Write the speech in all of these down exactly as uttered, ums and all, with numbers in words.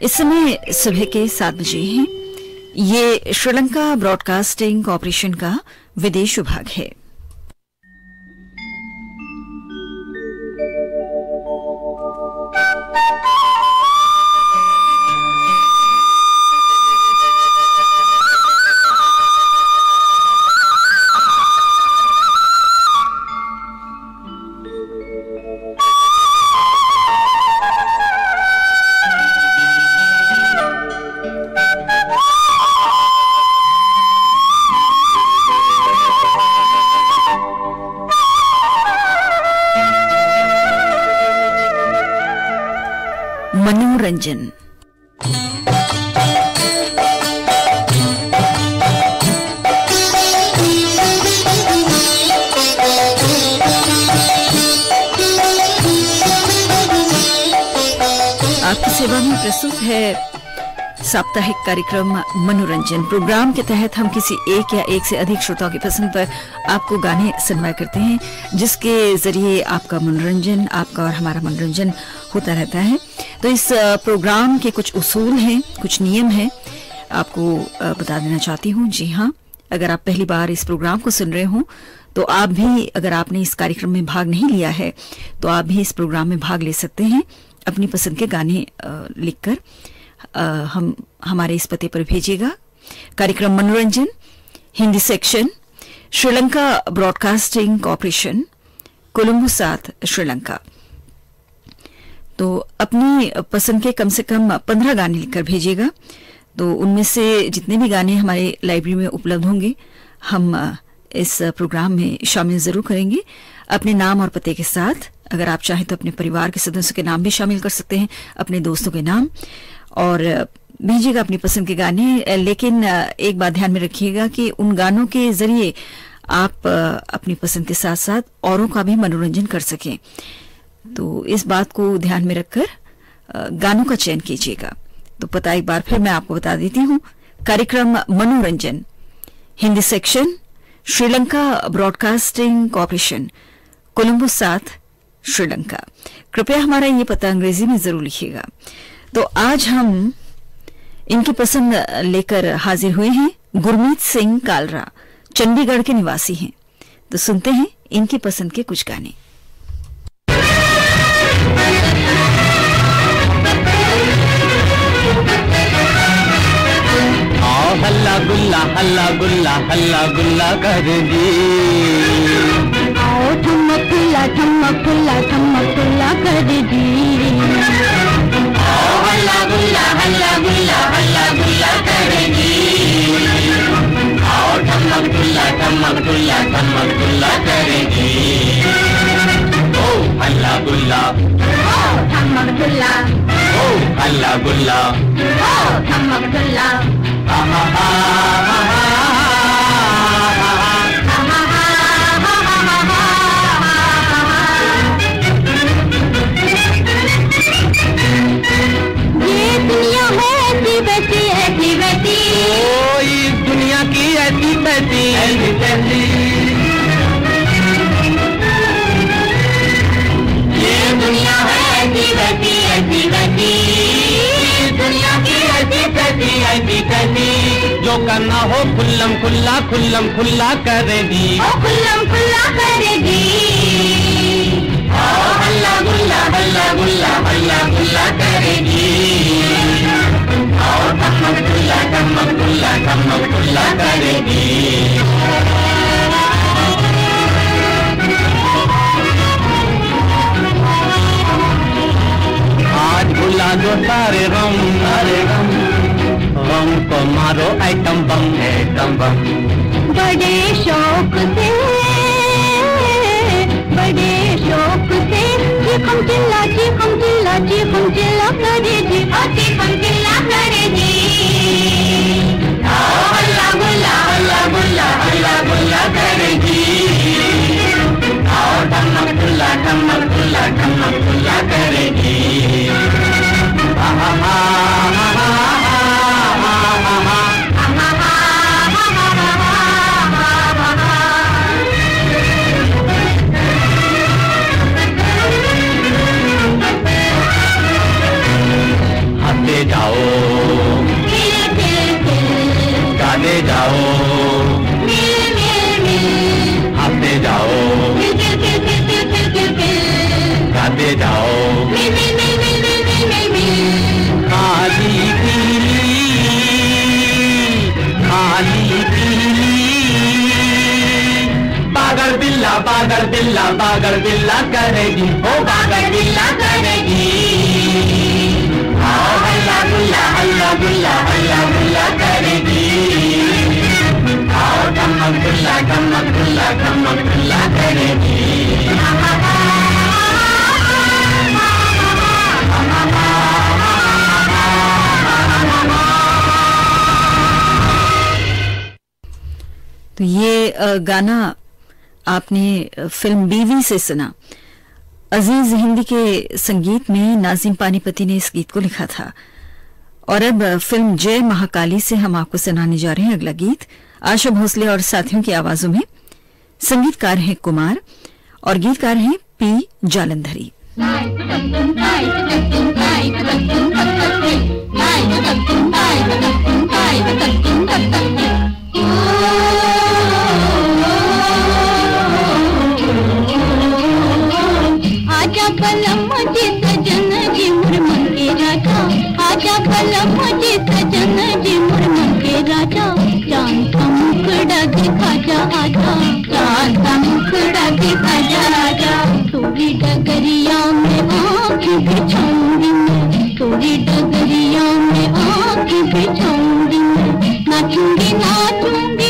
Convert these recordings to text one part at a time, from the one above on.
इस समय सुबह के सात बजे हैं। ये श्रीलंका ब्रॉडकास्टिंग कॉरपोरेशन का विदेश विभाग है। मनोरंजन। आपकी सेवा में प्रस्तुत है साप्ताहिक कार्यक्रम मनोरंजन। प्रोग्राम के तहत हम किसी एक या एक से अधिक श्रोताओं की पसंद पर आपको गाने सुनवाया करते हैं, जिसके जरिए आपका मनोरंजन, आपका और हमारा मनोरंजन होता रहता है। तो इस प्रोग्राम के कुछ उसूल हैं, कुछ नियम हैं, आपको बता देना चाहती हूँ। जी हाँ, अगर आप पहली बार इस प्रोग्राम को सुन रहे हो तो आप भी, अगर आपने इस कार्यक्रम में भाग नहीं लिया है तो आप भी इस प्रोग्राम में भाग ले सकते हैं। अपनी पसंद के गाने लिखकर हम हमारे इस पते पर भेजिएगा। कार्यक्रम मनोरंजन, Hindi section, Sri Lanka broadcasting corporation, Colombo सात, श्रीलंका। तो अपनी पसंद के कम से कम पंद्रह गाने लिखकर भेजिएगा। तो उनमें से जितने भी गाने हमारे लाइब्रेरी में उपलब्ध होंगे हम इस प्रोग्राम में शामिल जरूर करेंगे, अपने नाम और पते के साथ। अगर आप चाहें तो अपने परिवार के सदस्यों के नाम भी शामिल कर सकते हैं, अपने दोस्तों के नाम, और भेजिएगा अपनी पसंद के गाने। लेकिन एक बात ध्यान में रखिएगा कि उन गानों के जरिए आप अपनी पसंद के साथ साथ औरों का भी मनोरंजन कर सकें। तो इस बात को ध्यान में रखकर गानों का चयन कीजिएगा। तो पता एक बार फिर मैं आपको बता देती हूँ। कार्यक्रम मनोरंजन, Hindi section, Sri Lanka broadcasting corporation, Colombo सात, श्रीलंका। कृपया हमारा ये पता अंग्रेजी में जरूर लिखिएगा। तो आज हम इनकी पसंद लेकर हाजिर हुए हैं। गुरमीत सिंह कालरा चंडीगढ़ के निवासी हैं। तो सुनते हैं इनकी पसंद के कुछ गाने। आओ हल्ला गुल्ला हल्ला गुल्ला हल्ला गुल्ला कर दी, आओ ठमक गुल्ला ठमक गुल्ला ठमक गुल्ला कर दी। आओ हल्ला गुल्ला हल्ला गुल्ला हल्ला गुल्ला कर दी, आओ ठमक गुल्ला ठमक गुल्ला ठमक गुल्ला कर दी। ओ हल्ला गुल्ला, ओ ठमक गुल्ला, ओ हल्ला गुल्ला, ओ ठमक गुल्ला। ये दुनिया है ऐसी वैसी ऐसी वैसी, ओ इस दुनिया की ऐसी तैसी ऐसी तैसी। ये दुनिया है ऐसी वैसी ऐसी वैसी, दुनिया की ऐसी तैसी ऐसी तैसी। जो करना हो खुल्लम खुल्ला खुल्लम खुल्ला कर दी, ओ खुल्लम खुल्ला कर दी। आओ हल्ला गुल्ला हल्ला गुल्ला हल्ला गुल्ला कर दी, आओ ठमक गुल्ला ठमक गुल्ला ठमक गुल्ला कर दी। आज भुला दो सारे गम सारे गम, गम को मारो आइटम बम आइटम बम। बड़े शौक से बड़े शौक से चीखम चिल्ला चीखम चिल्ला चीखम चिल्ला करे जी, चीखम चिल्ला करे जी। आओ हल्ला गुल्ला हल्ला गुल्ला हल्ला गुल्ला करे जी, आओ ठमक गुल्ला ठमक गुल्ला ठमक गुल्ला करे जी। हा हा हा जाओ, गाते जाओ, हंसते जाओ, गाते जाओ, खाली पीली खाली पीली, बागर बिल्ला बागर बिल्ला बागर बिल्ला करेगी, ओ बागर बिल्ला करेगी। आओ हल्ला गुल्ला हल्ला गुल्ला हल्ला गुल्ला करेगी, आओ ठमक गुल्ला ठमक गुल्ला ठमक गुल्ला करेगी। तो ये गाना आपने फिल्म बीवी से सुना। अजीज हिंदी के संगीत में नाजिम पानीपति ने इस गीत को लिखा था। और अब फिल्म जय महाकाली से हम आपको सुनाने जा रहे हैं अगला गीत, आशा भोसले और साथियों की आवाजों में। संगीतकार हैं कुमार और गीतकार हैं पी जालंधरी। आजा बलम मुझे सजन जी मुरमन के राजा, आजा बलम मुझे सजन जी मुरमन के राजा, चांद का मुखड़ा दिखा जा आजा, चांद का मुखड़ा दिखा जा आजा। तोरी डगरिया में आँख बिछाऊंगी मैं, तोरी डगरिया में आँख बिछाऊंगी मैं, नाचूंगी नाचूंगी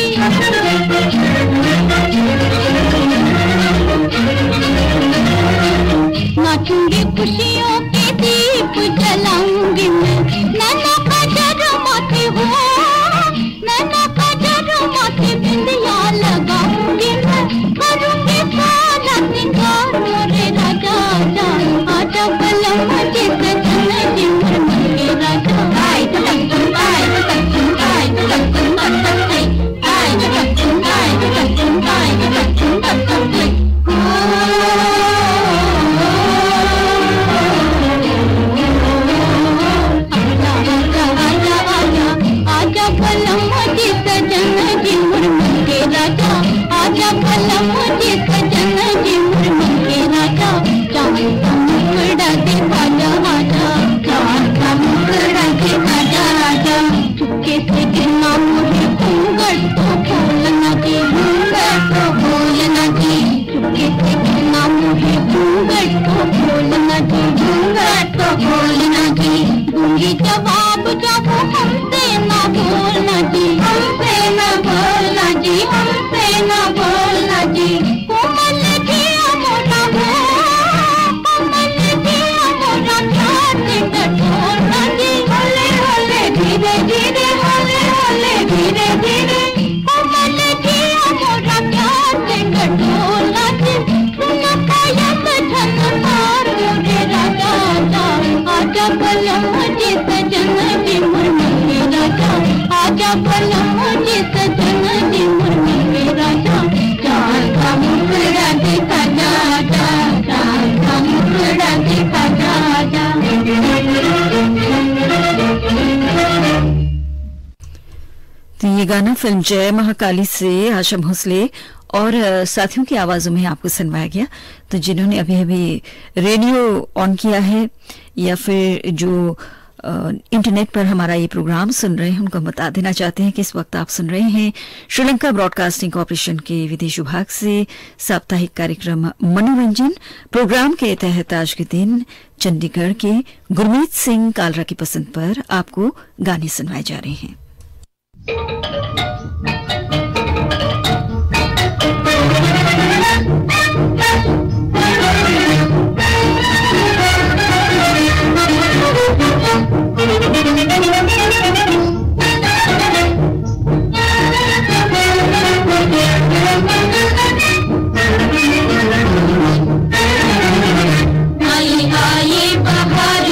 नाचूंगी खुशियों के दीप जलाऊंगी मैं, नैना का जरा माथे हो, नैना का जरा माथे बिंदिया लगाऊंगी मैं, करूंगी सारा सिंगार मोरे राजा आजा, आजा बलम मुझे सजन जी मुरमन के राजा। आय तक तुम आय तक तुम आय तक तुम तक तक आय तक तुम आय तक तुम आय तक तुम तक तक आजा बलम मुझे सजन जी मुरमन के राजा, आजा बलम मुझे सजन जी मुरमन के राजा, चांद का मुखड़ा दिखा जा आजा, चांद का मुखड़ा दिखा जा आजा। चुपके से गिरना मुझे घूंघट तो खोलना जी, घूंघट तो खोलना जी, चुपके से गिरना मुझे घूंघट तो खोलना जी, घूंघट तो खोलना जी। दूंगी जवाब जब हमसे ना बोलना जी, हमसे ना बोलना जी, हमसे ना बोलना जी। कोमल जिया मोटा हो, कोमल जिया मोटा प्यार से टटोलना जी, होले होले धीरे धीरे होले होले धीरे धीरे, कोमल जिया मोटा प्यार से टटोलना जी। सुन पायत झनकार मोरे राजा आजा, आजा बलम मुझे सजन जी मुरमन के राजा, आजा बलम मुझे सजन जी मुरमन के राजा, चांद का मुखड़ा दिखा जा आजा, चांद का मुखड़ा दिखा जा आजा। तो ये गाना फिल्म जय महाकाली से आशा भोसले और साथियों की आवाजों में आपको सुनवाया गया। तो जिन्होंने अभी अभी रेडियो ऑन किया है या फिर जो इंटरनेट पर हमारा ये प्रोग्राम सुन रहे हैं, उनको बता देना चाहते हैं कि इस वक्त आप सुन रहे हैं श्रीलंका ब्रॉडकास्टिंग कॉर्पोरेशन के विदेश विभाग से साप्ताहिक कार्यक्रम मनोरंजन। प्रोग्राम के तहत आज के दिन चंडीगढ़ के गुरमीत सिंह कालरा की पसंद पर आपको गाने सुनवाए जा रहे हैं।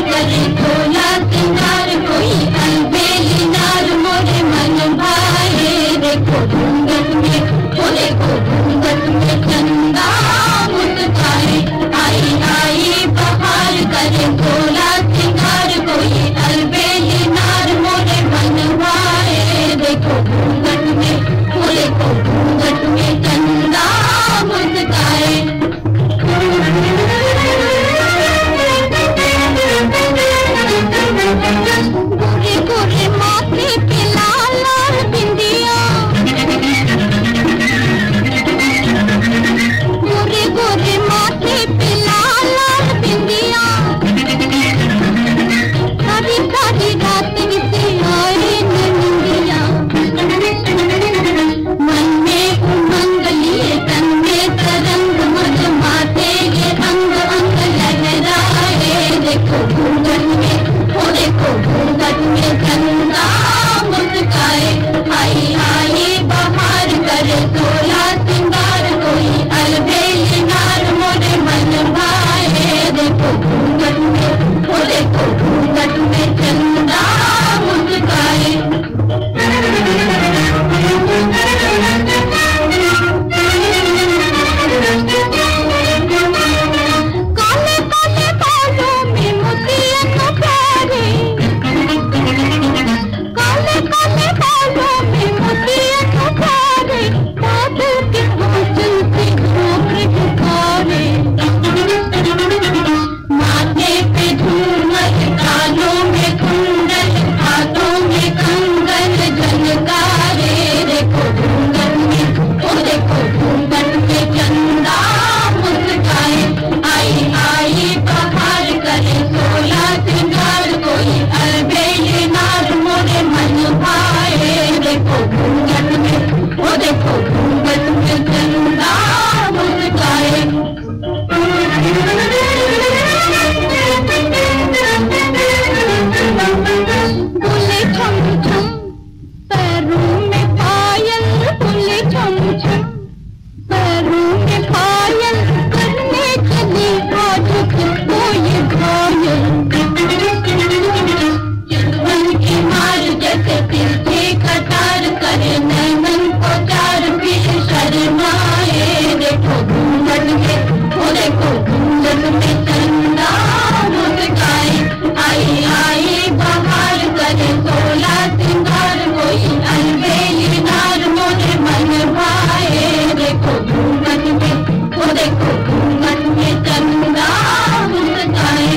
कोई अलबेली नार मोरे मन भाए गोरे गोरे माथे पे लाल लाल बिंदिया, गोरे गोरे माथे पे लाल लाल बिंदिया, सारी सारी रात इसे आए न निंदिया। मन में उमंग लिए तन में तरंग, मज माथे ये अंग अंग लहराए। देखो घूंघट में, ओ देखो घूंघट में चंदा मुस्काए। आई आई बहार करे सोला सिंगार, कोई अलबेली नार मोरे मन भाए। देखो घूंघट में, ओ देखो घूंघट में चंदा मुस्काए। काले काले बालों में मोतियन प्यारे, काले काले बालों में मोतियन प्यारे, बादल के आंचल से झोंक झुकारे। माथे पे झूमर, कानों में कुंडल, हाथों में कंगन झनकारे। देखो घूंघट में, ओ देखो घूंघट में चंदा मुस्काए। आई आई बहार करे सोला सिंगार, कोई अलबेली नार मोरे मन भाए। देखो घूंघट में, ओ देखो घूंघट में चंदा मुस्काए। बोले छम छम पैरों में पायल, बोले छम छम पैरों में पायल, करने चली आज किसको ये घायल। चितवन की मार जैसे तिरछे कटार, करे नैनन को चार फिर शर्माए। देखो घूंघट में, ओ देखो घूंघट में चंदा मुस्काए। आई आई बहार करे सोला सिंगार, कोई अलबेली नार मोरे मन भाए। देखो घूंघट में, ओ देखो घूंघट में चंदा मुस्काए।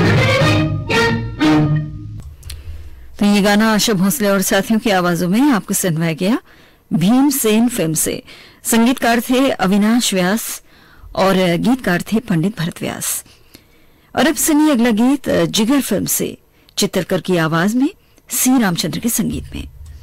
तो ये गाना आशा भोसले और साथियों की आवाजों में आपको सुनवाया गया भीमसेन फिल्म से। संगीतकार थे अविनाश व्यास और गीतकार थे पंडित भरत व्यास। और अब सुनिए अगला गीत जिगर फिल्म से, चित्रकर की आवाज में, सी रामचंद्र के संगीत में।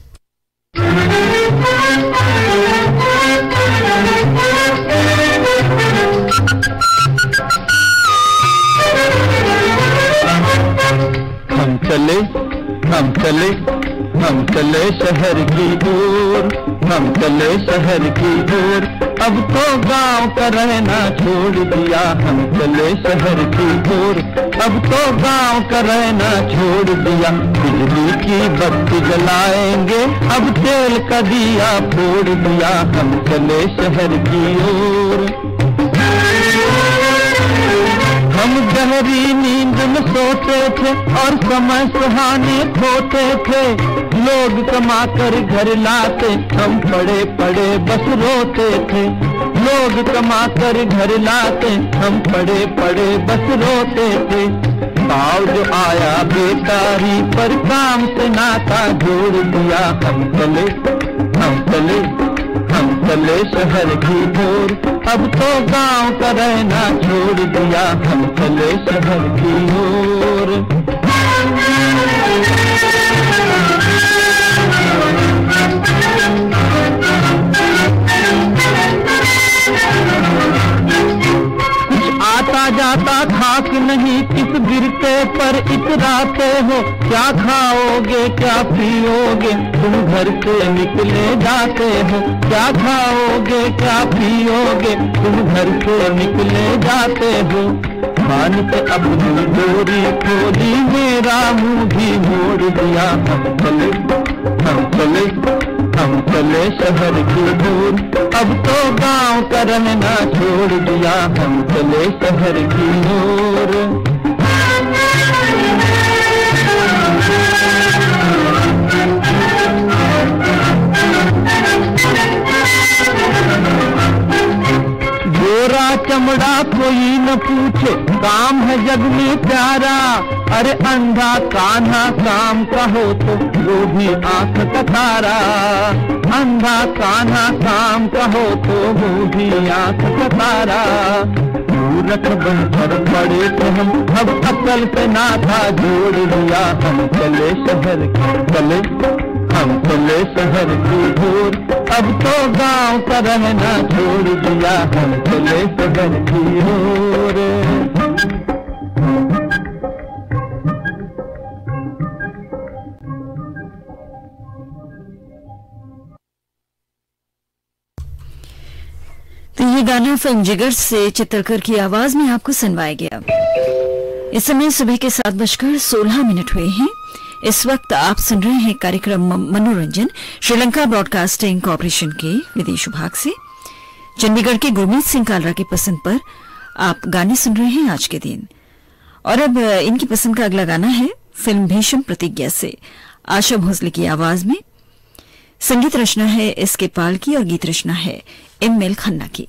हम चले हम चले हम चले शहर की दूर, हम चले शहर की दूर, अब तो गांव का रहना छोड़ दिया। हम चले शहर की दूर, अब तो गांव का रहना छोड़ दिया। बिजली की बत्ती जलाएंगे, अब तेल का दिया फोड़ दिया। हम चले शहर की ओर। हम गहरी नींद में सोते थे और समय सुहाने खोते थे। लोग कमा कर घर लाते, हम पड़े पड़े बस रोते थे। लोग कमा कर घर लाते, हम पड़े पड़े बस रोते थे। भाव जो आया बेकारी पर काम से नाता जोड़ दिया। हम चले हम चले हम चले शहर की ओर, अब तो गांव का रहना छोड़ दिया। हम चले शहर की ओर। कुछ आता जाता खाक नहीं, किस गिरते पर इतराते हो। क्या खाओगे क्या पियोगे, तुम घर से निकले जाते हो। क्या खाओगे क्या पियोगे, तुम घर से निकले जाते हो। मान पे अपनी डोरी खोली, मेरा मुंह भी मोड़ दिया। हम चले हम चले हम चले शहर की दूर, अब तो गांव का रहना छोड़ दिया। हम चले शहर की ओर। गोरा चमड़ा कोई न पूछे, काम है जग में प्यारा। अरे अंधा कान्हा काम का हो तो वो भी आंख का तारा, अंधा कान्हा काम का हो तो वो भी आंख का तारा। मूर्ख बनकर पड़े थे हम, अब अकल से नाता जोड़ लिया। हम चले शहर की चले, हम चले शहर की ओर, अब तो गांव का रहना छोड़ दिया। हम चले शहर की ओर। तो ये गाना फिल्म जिगर से चित्रकर की आवाज में आपको सुनवाया गया। इस समय सुबह के सात बजकर सोलह मिनट हुए हैं। इस वक्त आप सुन रहे हैं कार्यक्रम मनोरंजन श्रीलंका ब्रॉडकास्टिंग कॉरपोरेशन के विदेश विभाग से। चंडीगढ़ के गुरमीत सिंह कालरा की पसंद पर आप गाने सुन रहे हैं आज के दिन। और अब इनकी पसंद का अगला गाना है फिल्म भीषम प्रतिज्ञा से आशा भोसले की आवाज में। संगीत रचना है एस के पाल की और गीत रचना है एम एल खन्ना की।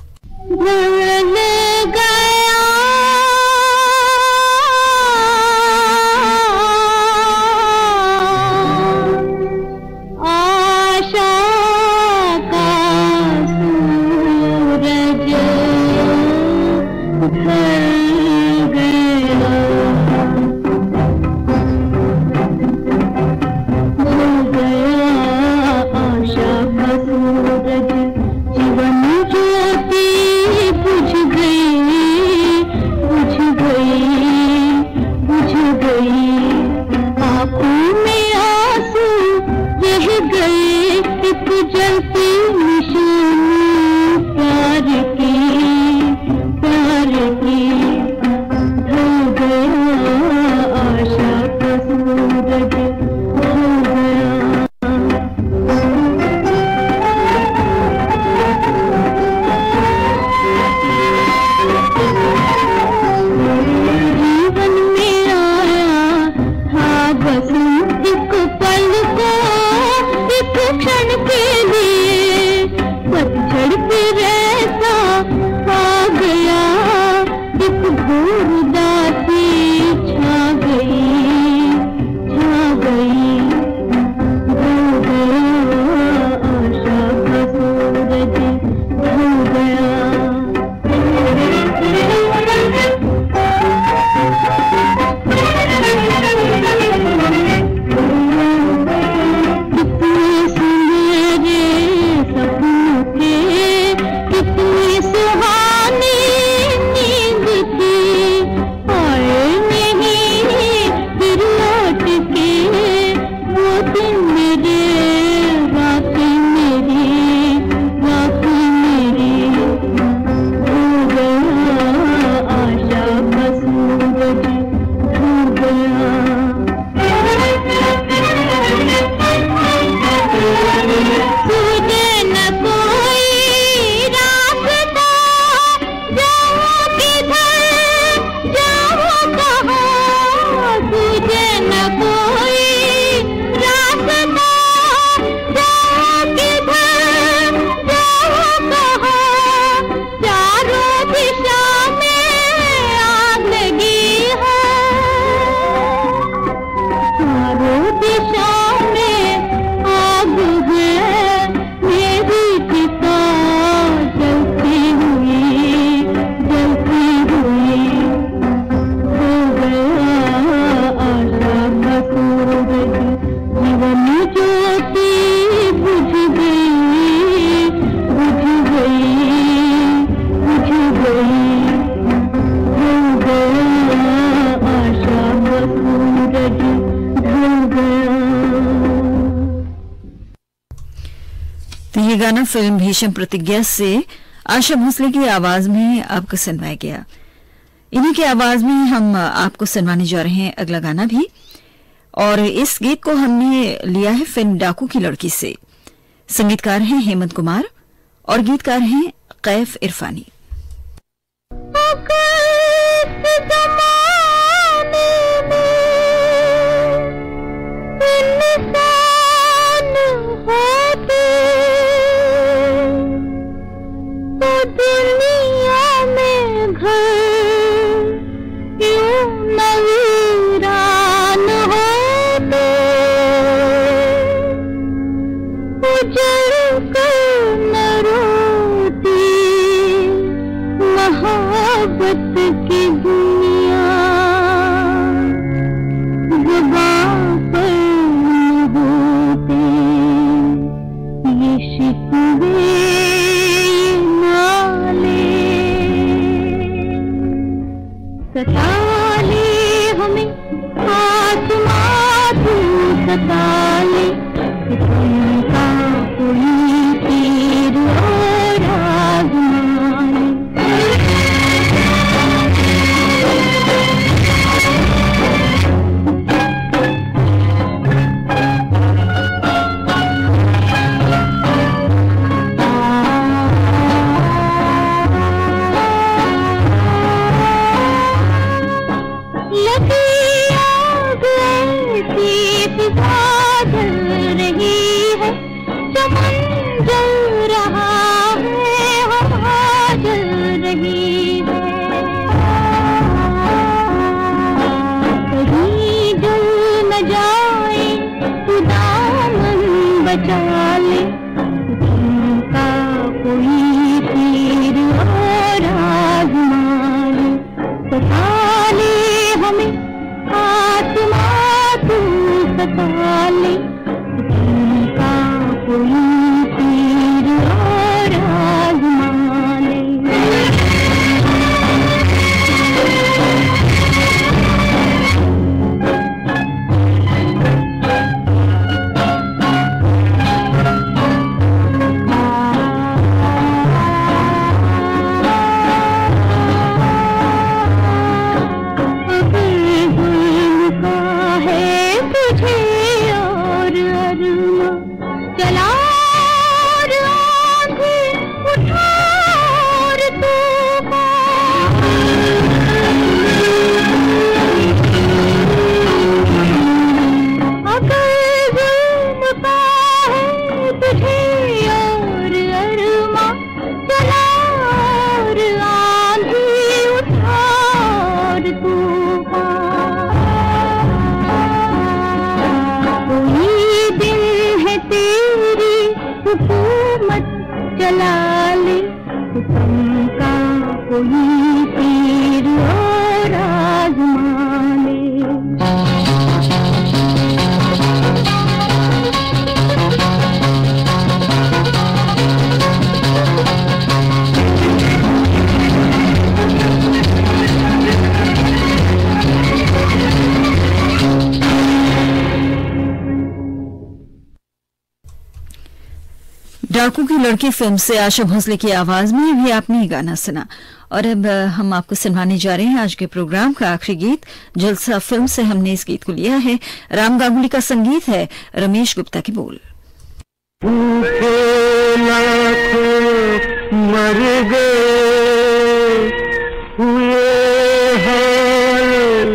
ये गाना फिल्म भीषम प्रतिज्ञा से आशा भोसले की आवाज में आपको सुनवाया गया। इन्हीं की आवाज में हम आपको सुनवाने जा रहे हैं अगला गाना भी, और इस गीत को हमने लिया है फिल्म डाकू की लड़की से। संगीतकार हैं हेमंत कुमार और गीतकार हैं कैफ इरफानी। दुनिया में घर यूं नवीर सता ले, तुमका कोई तीर और आजमाए। डाकू की लड़की फिल्म से आशा भोसले की आवाज में भी आपने ये गाना सुना। और अब हम आपको सुनाने जा रहे हैं आज के प्रोग्राम का आखिरी गीत। जलसा फिल्म से हमने इस गीत को लिया है। राम गांगुली का संगीत है, रमेश गुप्ता के बोल। मर गए हुए हाल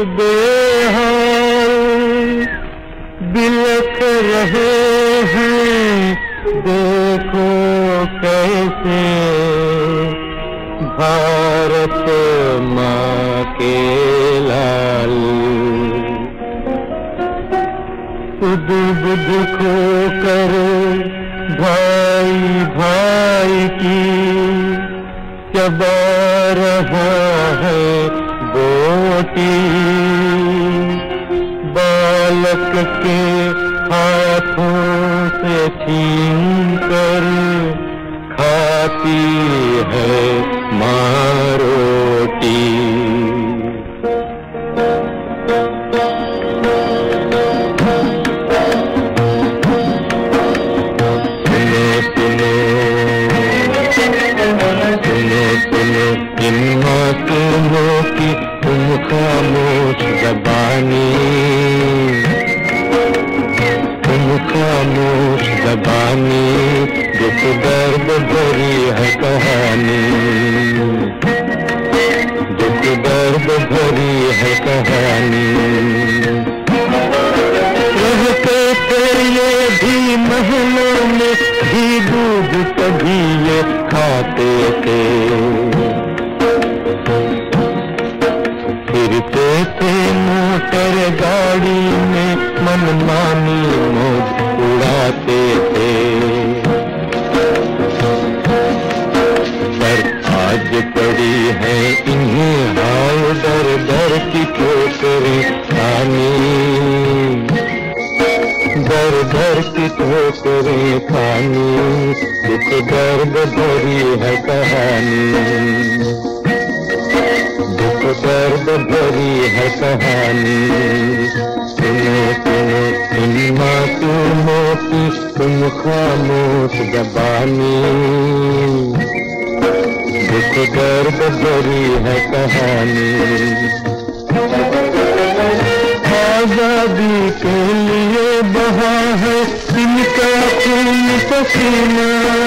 बेहाल बिलख रहे हैं, देखो कैसे भारत माँ के लाल। खुद बुध खो कर भाई भाई की चबा रहा है बोटी, बालक के हाथों से छीन कर खाती है माँ रोटी। सुने सुने सुने सुने इन मासूमों की तुम खामोश ज़बानी, खामोश ज़बानी दुख दर्द भरी है कहानी, दुख दर्द भरी है कहानी। रहते थे ये भी महलों में, घी दूध कभी ये खाते थे, फिरते थे मोटर गाड़ी में मनमानी मौज उड़ाते थे। पर आज पड़ी है इन्हीं हाय दर दर की ठोकरें खानी, दर दर की ठोकरें खानी, दुख दर्द भरी है कहानी, दुख दर्द भरी है कहानी। सुनो सुनो इन तुम खामोश जबानी, दुख दर्द भरी है कहानी। आजादी के लिए बहा है इनका खून पसीना,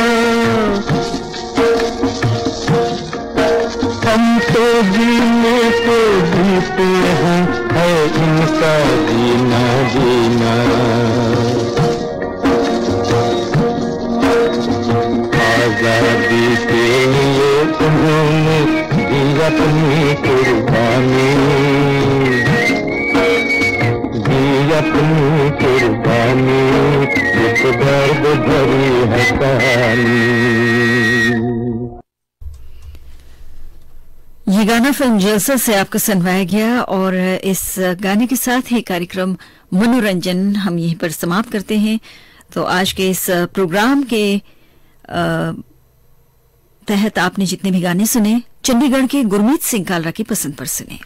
हम तो जीने को जीते हैं, है इनका जीना जीना। आजादी के लिए उन्होंने दी अपनी कुर्बानी, दी अपनी कुर्बानी, दुख दर्द भरी है कहानी। ये गाना फिल्म जलसा से आपको सुनवाया गया और इस गाने के साथ ही कार्यक्रम मनोरंजन हम यहीं पर समाप्त करते हैं। तो आज के इस प्रोग्राम के तहत आपने जितने भी गाने सुने, चंडीगढ़ के गुरमीत सिंह कालरा की पसंद पर सुने।